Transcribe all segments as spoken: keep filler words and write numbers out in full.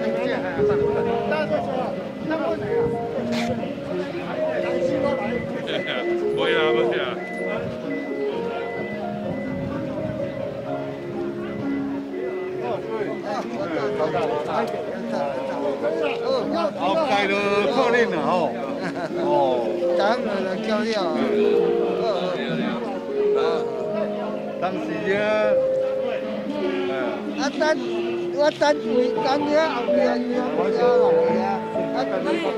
不会啦，不会啦。好，开了可能了吼。哦， 咱们交了。 当时啊， 啊等，我等位等了后面呢，我交来啊，啊等你。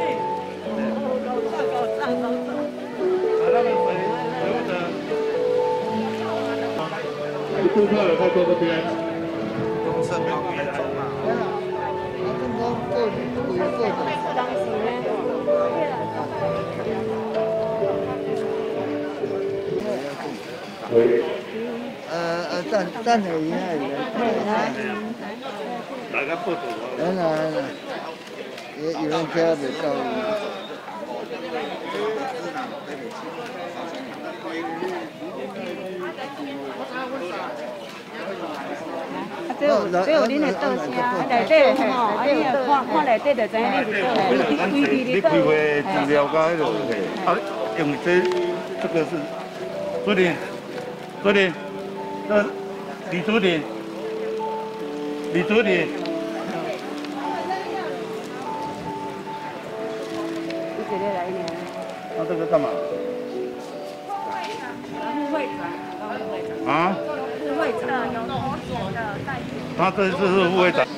顾客有在坐这边。 用身旁来走嘛。对啦，我正讲过几位过的。当时呢。呃呃，等等下伊那里。 大家不懂。 来来来，有有人家袂到。 这有这有恁的倒声，内底吼，啊你看看内底就知影恁是倒的。 你开会资料甲迄落，啊，用这这个是主任，主任，这李主任，李主任。 你这个来呢？ 那这个干嘛？ 副会长。 啊？ 副会长有头衔的代表。 他这次是副会长。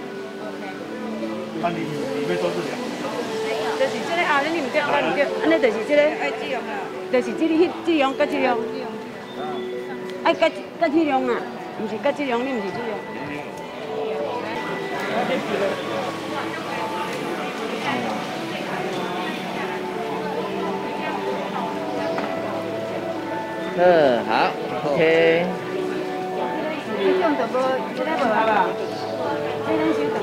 那你里面都是两个。 就是这个啊，你唔对，我唔对，安尼就是这个，就是这个这样甲这样。哎，甲甲这样啊，唔是甲这样，你唔是这样。 嗯，好 ，OK。 这种就无，这个无啊吧？这种稍等。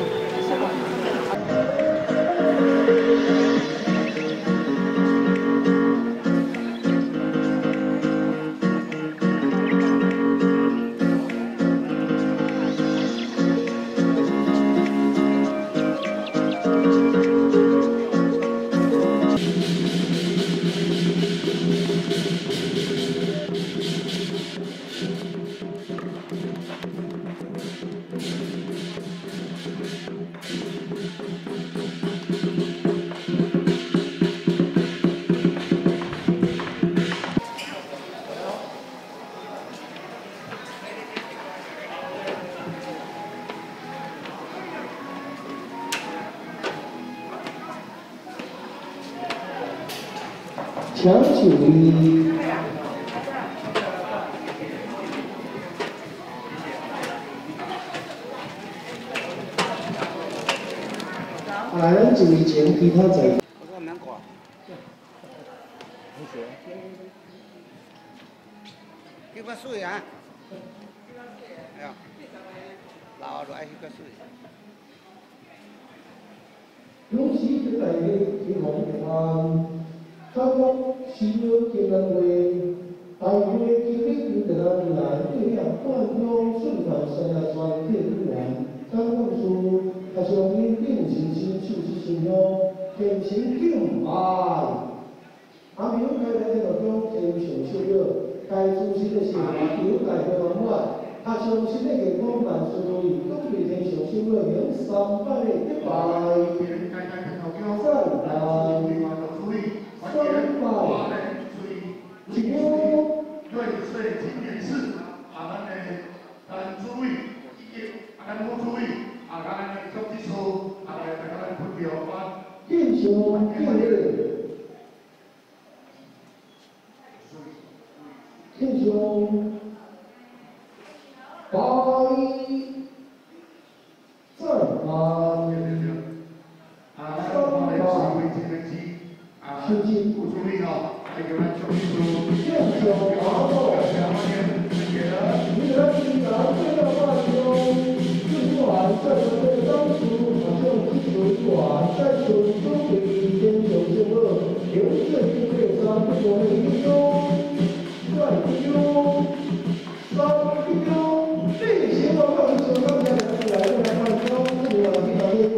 强九一，啊，咱就以前其他在。 我说难挂。几个水啊？哎呀，老就爱几个水。 有时就来去红岸。香港市要建立为大會建立建立來，對呀，貫通順環三亞全體人員，香港市係上面定前先處置信用，建成敬愛。阿苗開來呢個講天上小了，該主持的是表大嘅文化，阿上新的嘅廣泛順利，講對天上小了有三百嘅一百，再來。三百，一共对，所以今年是啊，咱的咱注意，咱好注意，啊，咱的国际处啊，大家分别把英雄敬礼，英雄百再来，三百。手机不注意哦，还有咱手机书，英雄八路，你来听咱这个话中，自管在我的当初，好像自管在手中的一天有什么，留着一个三个英雄，帅英雄，三英雄，这些报告是刚才来来来看，刚这个比较。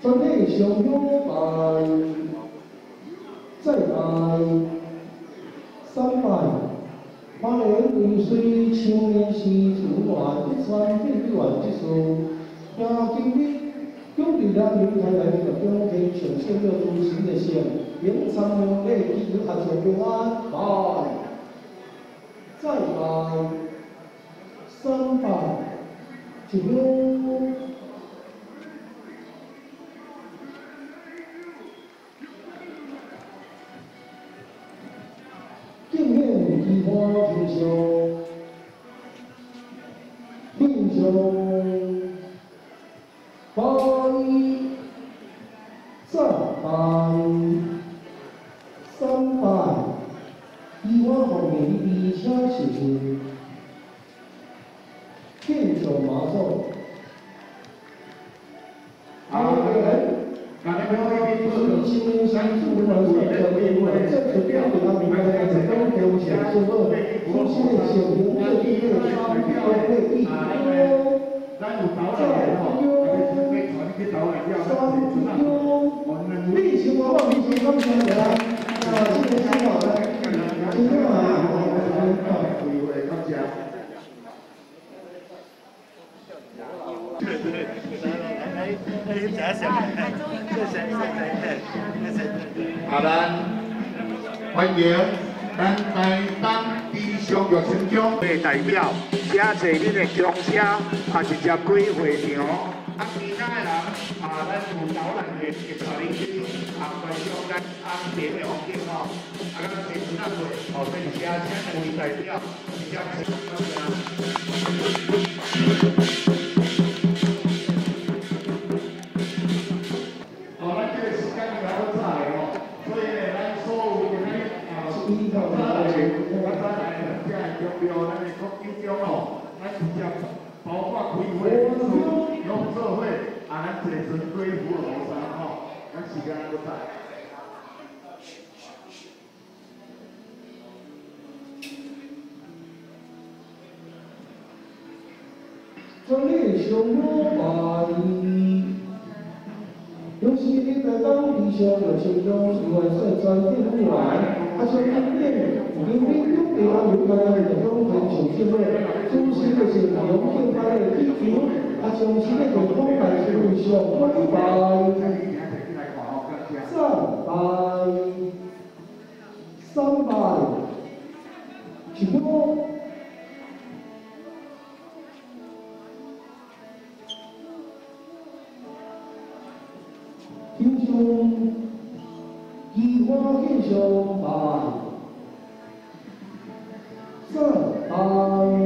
全体上香拜，再拜三拜。花莲为水青年时自愿一川变一元之事，也今日奖励咱民台来特奖天上圣了主神的圣，永参用礼祈求学校平安，拜，再拜三拜，一香。敬献菊花天上，天上拜，再拜三拜，菊花后面二车是是天上马祖。好的。大家好，我是青年乡主管所教练员，这次表给他明白的是东条线是否出现小型的地位商标会议哦，再三优，立行我报名请刚才来，啊，谢谢新老的，今天啊，感谢。 啊，咱欢迎咱台东地商业成长的代表，写坐恁的强车，也直接开会场。啊，其他的人啊，咱有导览的一带领区，啊，观赏咱安田的风景吼，啊，咱是主任会，哦，所以写请两位代表直接请。包括开会、用做伙，啊，咱坐船过虎罗山吼，咱时间都在。 全体上香拜，有时你在当地上有成功，是为说专点不完，啊，像今天今天中地啊，有关的中平上圣会，主持的是永庆派的祈求，啊，上时的就空大师会上跪拜，再拜三拜，一香。天上菊花献上拜，再拜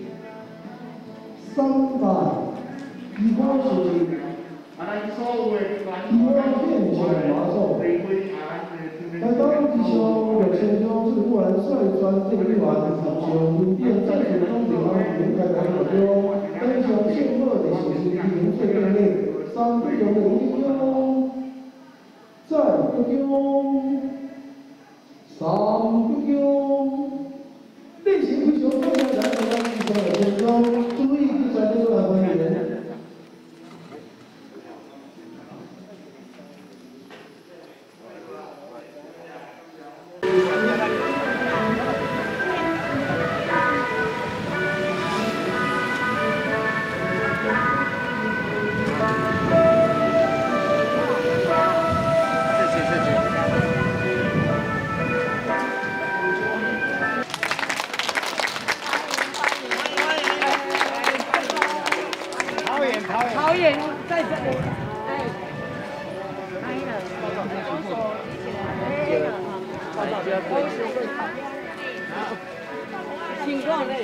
三拜，菊花是啊，咱所有的菊花献上马祖。台东之上六千张是不然率专政一员，上分店再次中平安平开来目标，登上圣火的是是平最便利，三不同的英雄。再不用，三不用，类型不求更加难的让你所有天中，注意第三阶段分员。 桃园在这里，哎，开了，情况呢？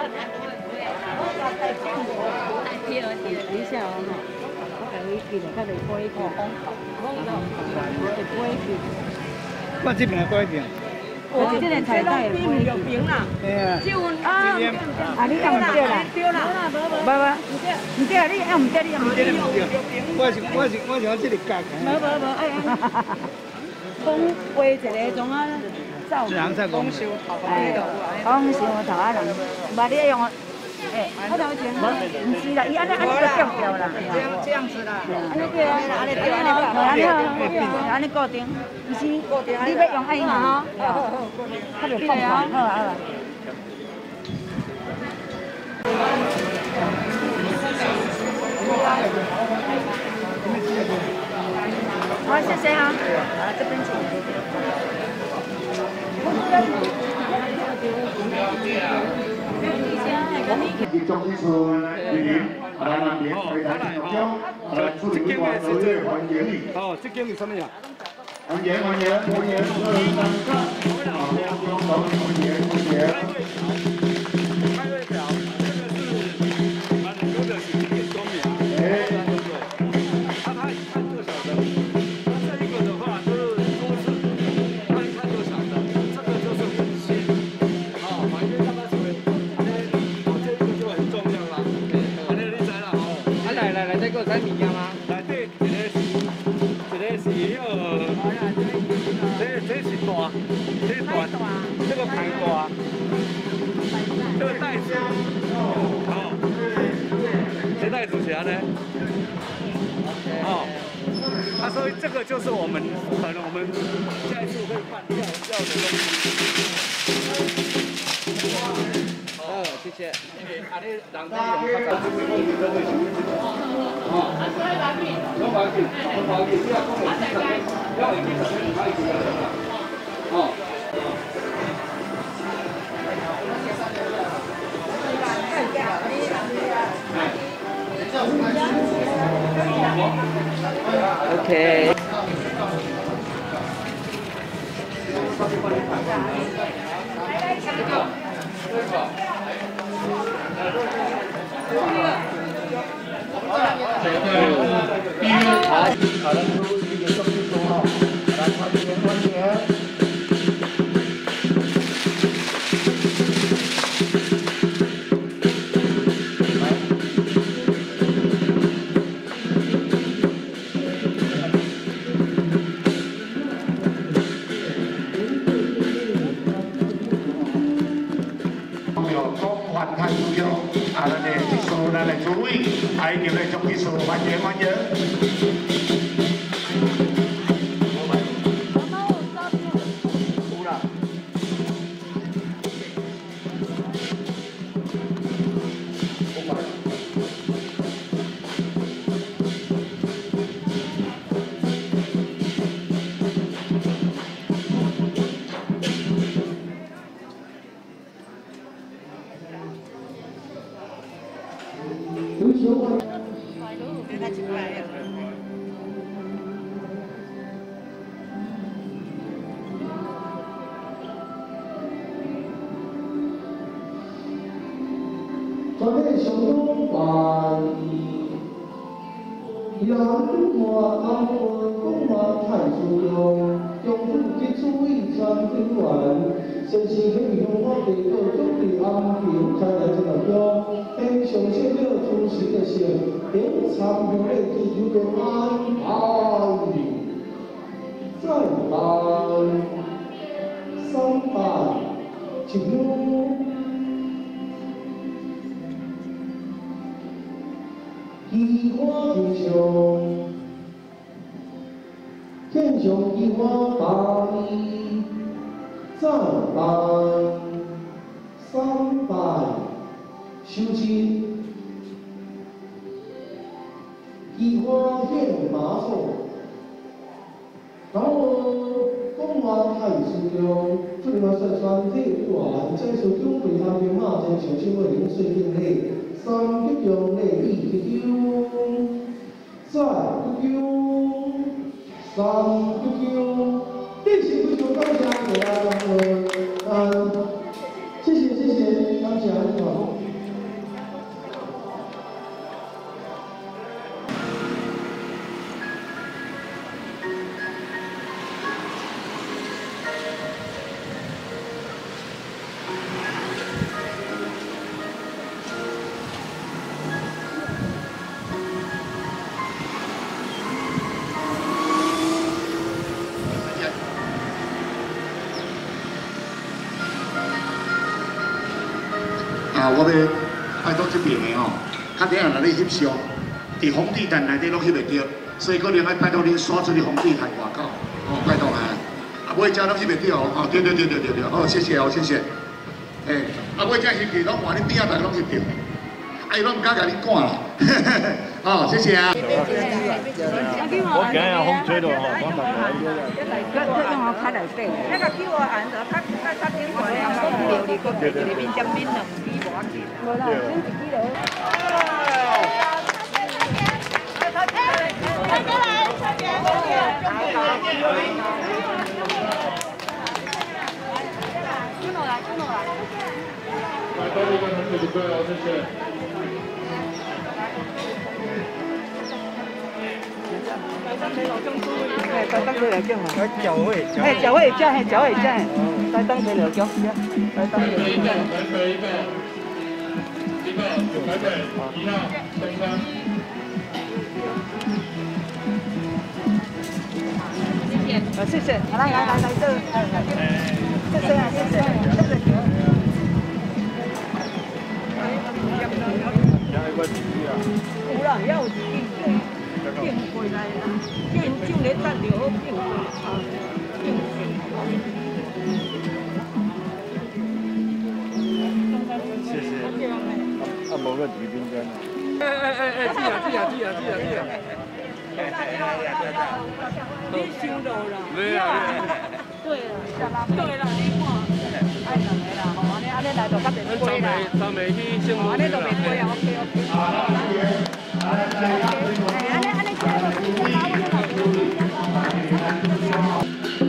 等一下哦，我给你记了，他得过一个，得过一个。 我这边过一遍。 我这个彩带有平啦，就啊，啊你也唔对啦，对啦，无无，唔对啊，你也唔对，你也唔对， 我是我是我是我这里夹的。 无无无，哎哎，讲画一个种啊，照， 讲修头哎，讲修头啊人，把你用哎，我头前，唔是啦，伊安尼安尼就掉掉啦。 这样这样子啦。 安尼对啊，安尼对，安尼好，安尼好，安尼固定，唔是，你要用爱用哈。好好好，较袂放啊，好啊好啊。好，谢谢哈。啊，这边请。 集中艺术莅临，啊，咱南边为大家中央，啊，咱处理完作业欢迎你。 哦，这间是什么呀？ 欢迎欢迎欢迎各位参加，啊，欢迎欢迎欢迎。 开会表，这个是蛮多的行业说明。哎，他他一看就晓得。那这一个的话就是都市，他一看就晓得，这个就是文心。哦，反正他们属于，我这个就很重要啦。反正你知啦哦。啊来来来，再给我猜物件吗？内底一个是，一个是迄个。这这是大，这是大，这个排大，这个袋子，哦，这袋子是安呢？哦，他说这个就是我们可能我们下一次会办要要的东西。哦，谢谢。啊，你人家用较早这个问题都会想清楚。哦，有环境，有环境，不要讲我们这边，要我们这边可以这样的。哦。OK。好，好了，各位这个重点说哈，来欢迎欢迎。啊，咱的技术，咱的主委，还有咱种技术，欢迎欢迎。有啦。 全体上中办宜兰中华安徽公安派出所中副基础委张警员，先是向向我地各种的安平开来这个标，向上小了出席的是并参与的自由的安排，再办三办一路。移花天上，天上移花百里，再办三拜修亲，移花献马首。然后公安派出所最后是全体委员，再次准备安平马前上新会零碎定礼。三吉祥礼仪吉祥，再吉祥，三吉祥，第四吉祥，感谢大家，嗯，谢谢谢谢，感谢安好。 啊，我们拜托这边的吼，较底下来咧翕相，伫红地毯内底拢翕袂着，所以可能要拜托恁刷出去红地毯外口，哦，拜托啊，啊，尾只拢翕袂着哦，对对对对对对，哦，谢谢哦，谢谢，诶，啊，尾只翕去拢换恁边仔大拢翕着，啊，伊拢唔敢甲你赶啦，哦，谢谢啊。 我今日风吹到吼，我大家。 这用我开来底。 那个叫我按着较较较顶悬的，我留你个里面针面两支无要紧。 无啦，先自己来。出来，出来。 来，多一个同学就对了，谢谢。 哎，再等佢嚟叫嘛。脚位，哎，脚位加，哎，脚位加，再等佢嚟叫，再等佢。 一个，来水一个，一个，来水，一号，先生。 啊，谢谢，来来来来这，谢谢啊，谢谢，谢谢。有啦，要有自己的，变回来啦，变就嚟得了，变回啊，变谢谢。啊，冇个女兵官。哎哎哎哎，记啊记啊记啊记啊记啊！ 你收到啦？ 没有。 对了，对了，你看，爱两个啦，吼，安尼安尼来就较便宜啦。 张美去先安尼就便宜啊 ，OK OK。哎，安尼安尼加个几多包？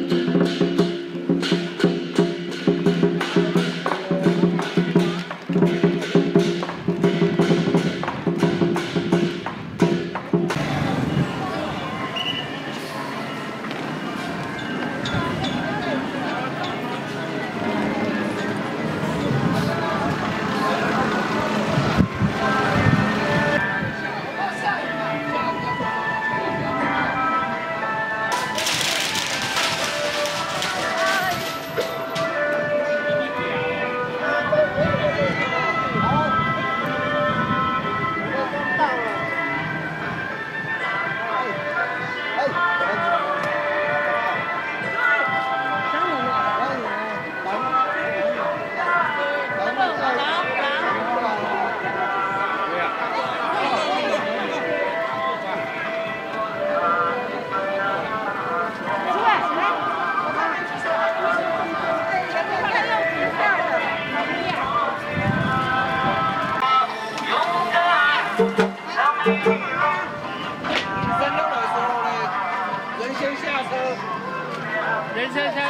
人先生。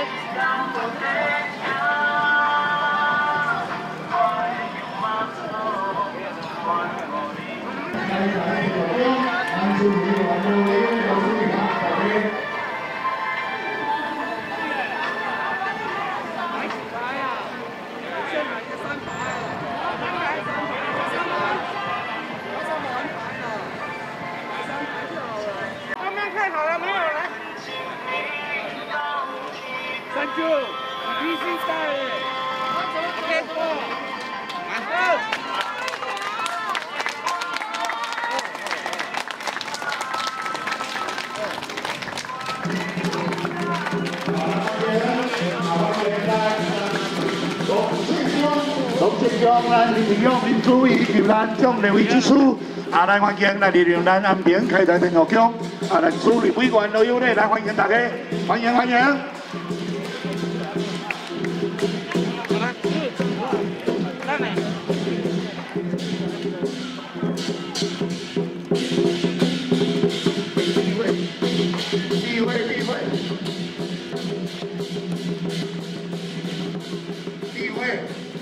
外面看好了没有？来。 Thank you，必须带。OK， 马上。 董事长，咱利用民主以及咱将立委之处，啊，来欢迎来利用咱安平开台天后宫，啊，咱处理委员都有咧，来欢迎大家，欢迎欢迎。 来没？ 避讳，避讳，避讳。避讳。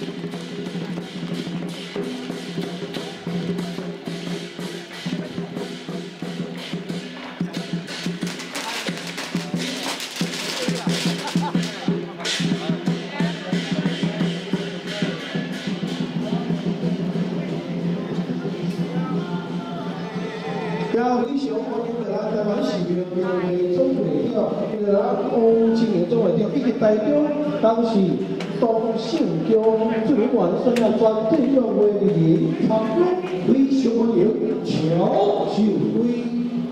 要非常欢迎大家台湾市民的总会长，因为咱公青年总会长以及台中当时东信江最完善的专队约会的人参与，为小朋友乔秀辉。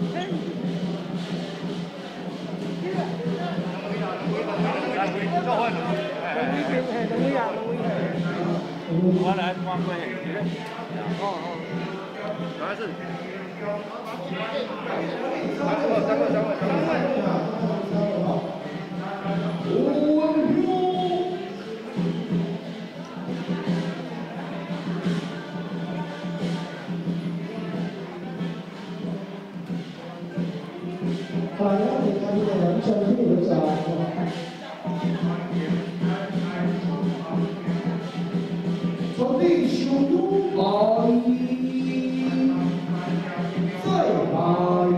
我来光棍。哦哦，主要是。三个三个三个三个。 大家可以看见完全没有在。 传递首都爱，再爱，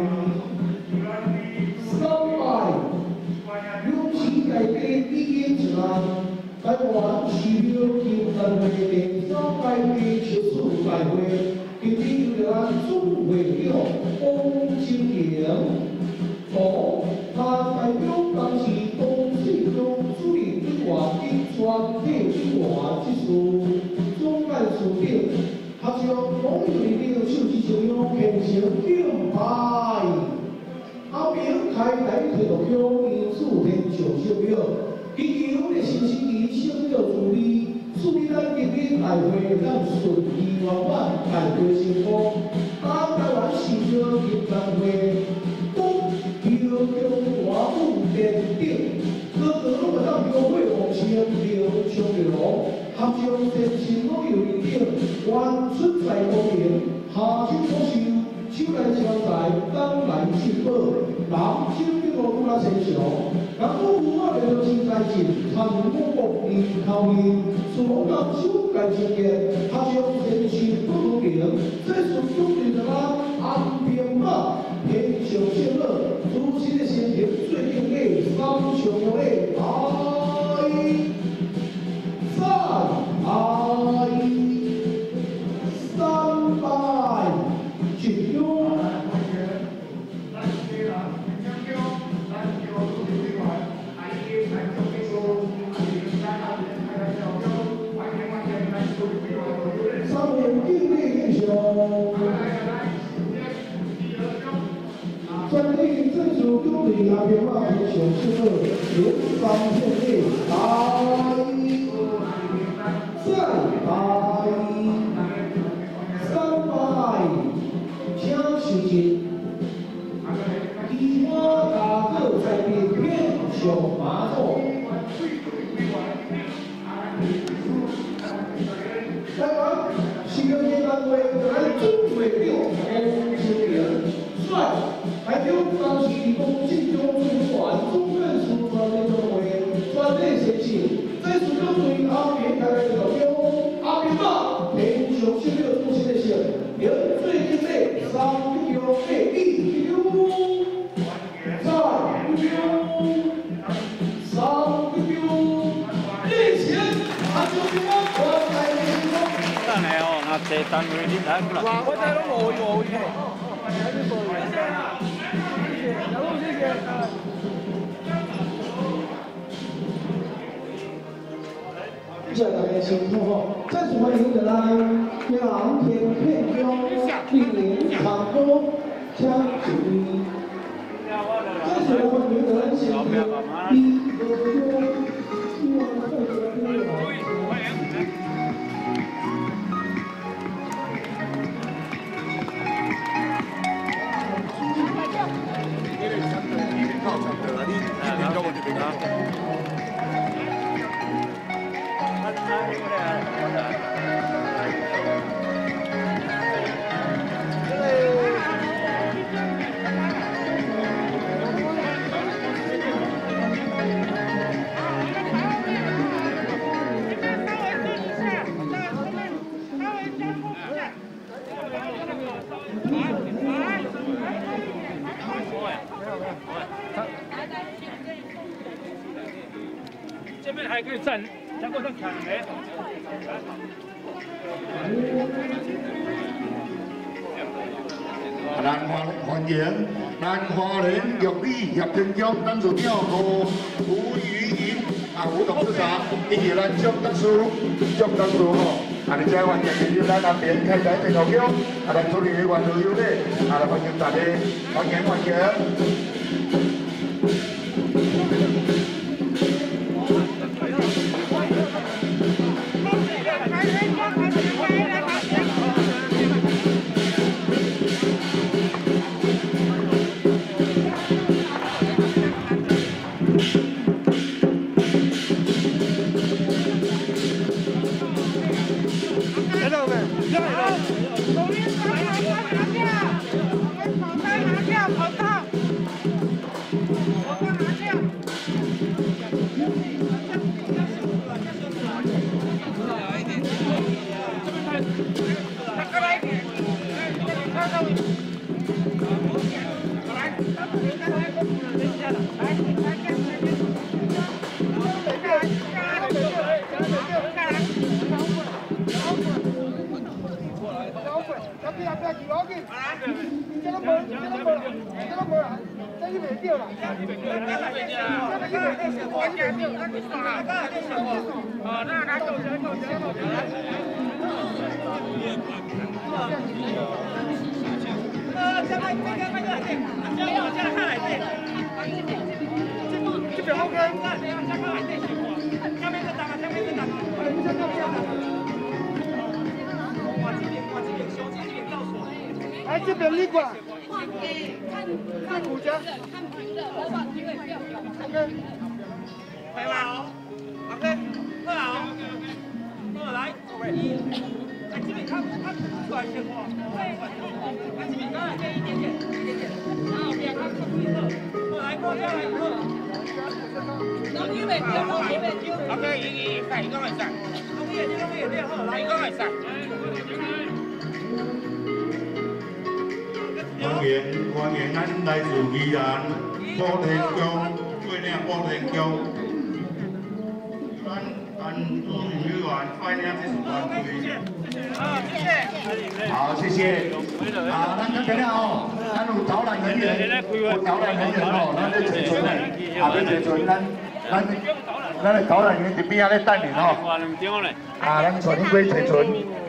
三爱，勇气改变一个自然，台湾需要竞争会第三届第七次大会，今天由咱总会长汪金玲，和他代表当时东市区主任委员兼全体委员之事。 总干事长，合将网友里的手机使用变成竞拍，后面开台推动乡因此天上小表，祈求的新时期省了处理，处理咱今日大会咱顺利圆满大会成功，当台湾市场竞争会都由中华五点顶，各个都把咱标会往前流上流。 合将前新网友认定，原出在公平，下手所受，手来相在，当来进步，南手的路愈来成熟。咱府府我们都真在进，参与国力考验，所南手该经验，合将前新不公平，这是中对的咱安平马，天上仙乐，主席的心情最敬的三重的爱。 三爱三拜进入。三年经历英雄，专利证书公里阿边马英雄之后，连三片内爱。 再拜三拜，请收进。梨花大哥在边片上马座。台湾市政府单位咱总会长洪清平，率代表当时公信中主管总干事专业总会专业先生。 这是针对阿扁开来的目标，阿扁嘛，平常少了做些的事，连最近的三标的一标，再标，三标，以前阿就平安传来的成功。 等下哦，那这单位你来不啦？ 我在拢无无去，还是无去。谢谢啊，谢谢，然后谢谢。 这大家辛苦吼，再次欢迎的来阳田片中莅临唱歌，请注意。再次欢迎的来现场一个歌，希望大家能够。 这边还可以站，再过上抢嘞。 咱欢欢迎咱花莲玉里叶天江陈主长和吴雨莹。 啊舞动之茶，以及咱张德书、张德书吼，啊，而且欢迎进入咱南边开斋地头乡，啊，咱处理的原旅游咧，啊，欢迎大家，欢迎欢迎。 来这边立过来。 看骨折，看平的，我把这个不要掉。OK， 来吧哦 ，OK， 过来哦，过来，一，哎，这边看看出来先过，对，看这边刚才一点点，一点点，然后别看看不一样，过来过下来以后，然后一边丢，一边丢 ，OK， 一一一，看一个来上，弄一点，弄一点好，来一个来上。 欢迎欢迎咱来自宜兰宝田乡桂岭宝田乡，咱咱主委员欢迎这是团队。好，谢谢。好，谢谢。啊，咱今日哦，咱有导览人员，有导览人员哦，咱咧坐船咧，啊，咧坐船，咱咱咱咧导览员伫边仔咧等你哦。啊，咱带恁过坐船。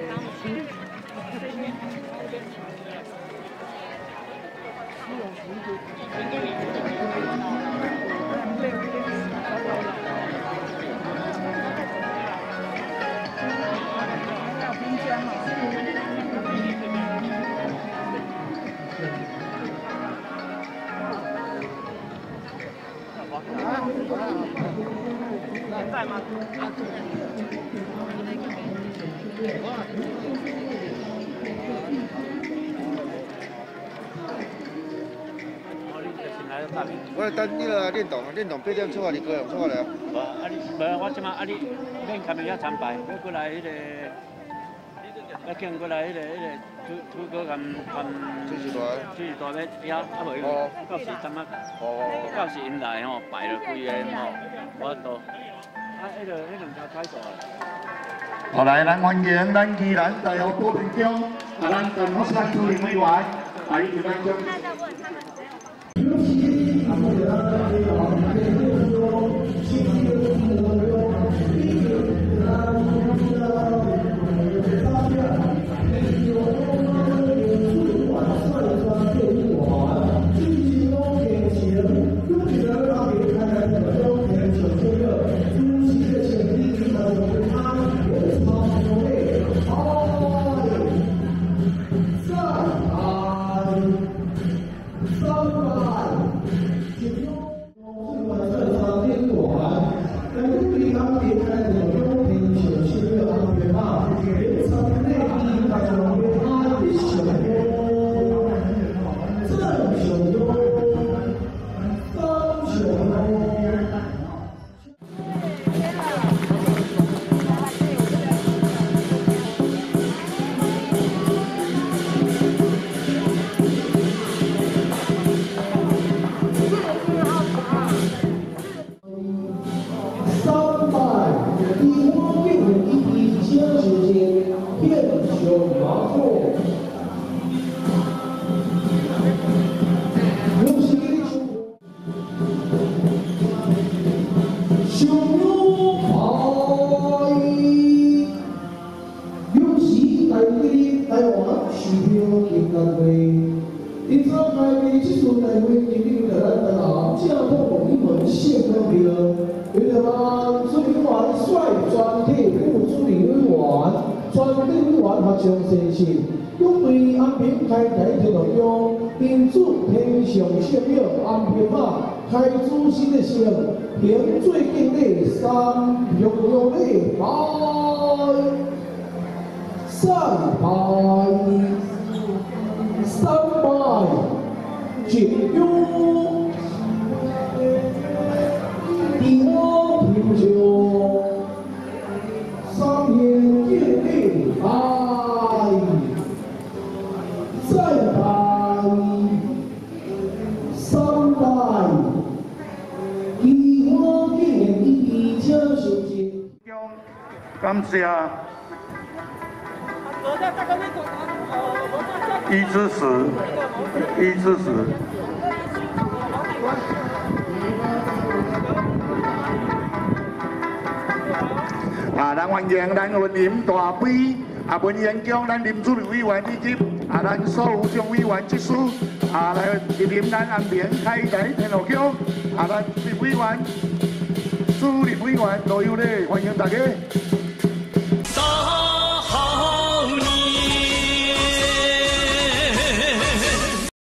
在吗？ 我等你个练动，练动八点出来，你过来出来啊？ 无，啊你无，我即马啊你免看人遐参拜，要过来迄个，要见过来迄个迄个土土哥含含。 出时大。 出时大要遐啊无伊到时阵啊，到时因来吼摆了几个吼，我都啊迄个迄两条太大了。 好，来，咱欢迎咱宜兰大学高田乡啊，咱陈福山主任委员，啊，以及咱将。 熊金兰会，因召开的这次大会，今日在咱台南正统一门县方面，为了让主理委员率全体副主理委员、全体委员合唱先生，用对安平开台天后宫，因此天上圣庙安平啊开主新的时候，凭最敬礼三平用礼拜。 三拜，三拜，敬用，地我平上，三年敬礼拜，再拜，三拜，地我敬年一车受敬。 感谢。 一至十，一至十。啊，咱欢迎咱文林大杯，啊，文彦江咱林主任委员以及啊咱所有众委员职司，啊来莅临咱安平开台天后宫，啊咱立委员、主任委员都有咧，欢迎大家。